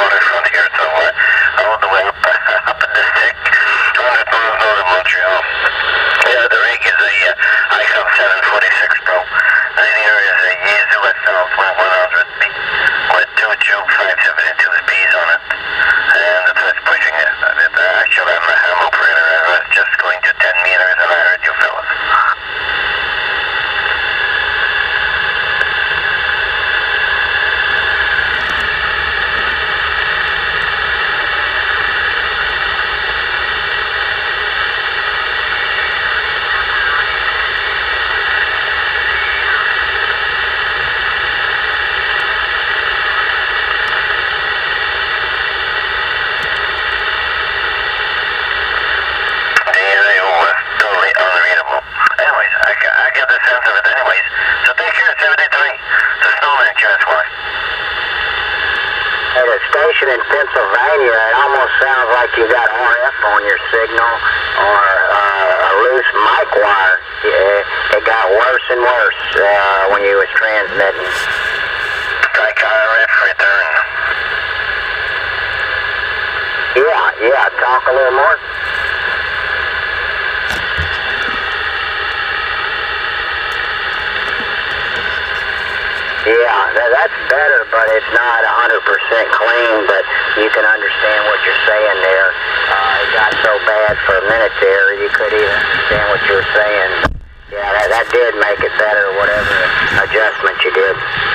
waterfront here somewhere, all the way up in the stick, 200 miles north of Montreal. Yeah, the rig is a ICOM 746 Pro. And here is a Yaesu SL 100 with two Juke 572Bs on it. And it's pushing it. Actually, I'm a ham operator. I was just going to 10 meters and I heard you fellas. At a station in Pennsylvania, it almost sounds like you got RF on your signal or a loose mic wire. It got worse and worse when you was transmitting. Like RF return. Yeah, talk a little more. Yeah, that's better, but it's not 100% clean, but you can understand what you're saying there. It got so bad for a minute there, you couldn't even understand what you were saying. Yeah, that did make it better, whatever adjustment you did.